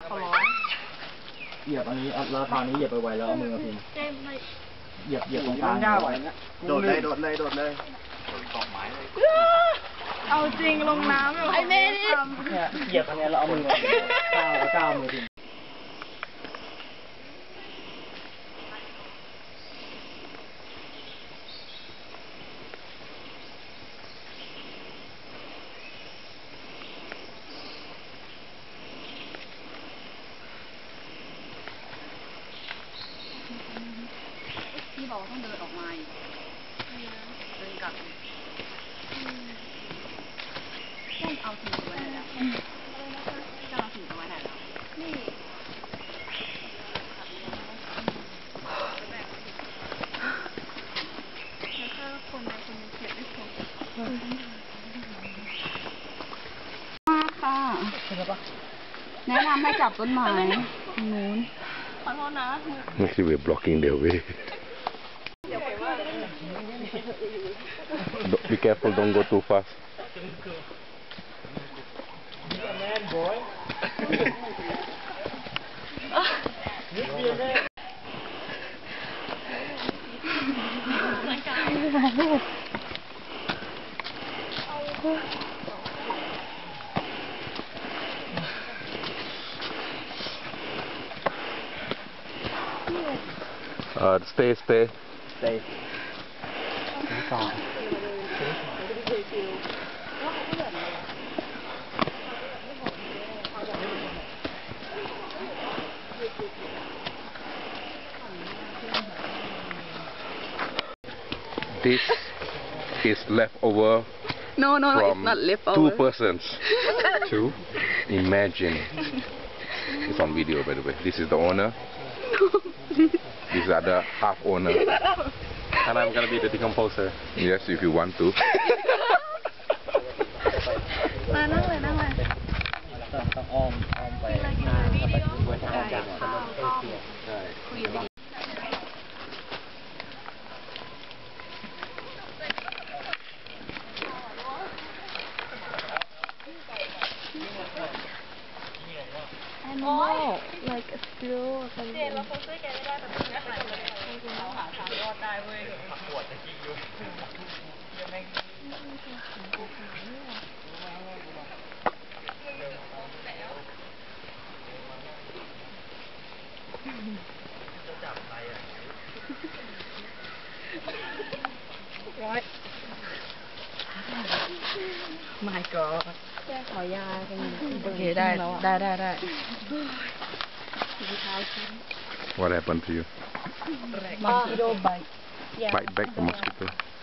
ขอร้องเหยียบอันนี้แล้วทางนี้เหยียบไปไวแล้วเอามือพิงเหยียบตรงกลางโดดเลยตอกไม้เลยเอาจริงลงน้ำไอ้เมย์นี่เหยียบอันนี้แล้วเอามือก้าวมือพิงพี่บอกว่าต้องเดินออกมาเดินกลับต้องเอาถุงไว้ไหนแล้วจะเอาถุงไว้ไหนแล้วนี่แล้วถ้าคนใดคนหนึ่งเก็บไม่ครบมากค่ะแนะนำให้จับต้นไม้นู้นขอโทษนะ Actually, we're blocking their way. Be careful, don't go too fast. Stay. This is leftover No, from it's not leftover. 2 persons. 2? Imagine. It's on video, by the way. This is the owner. This is the other half owner. And I'm gonna be the decomposer. Yes, if you want to. มานั่งเลยต้องอ้อมไปบนทางจากใช่ animal like a squirrel or something เราคงช่วยแกไม่ได้แต่ไม่ได้เราหาทางรอดได้เว้ยปวดจะกิ้งอยู่My God แก้ขอยากันโอเคได้ What happened to you? Mosquito bite Bite back the mosquito.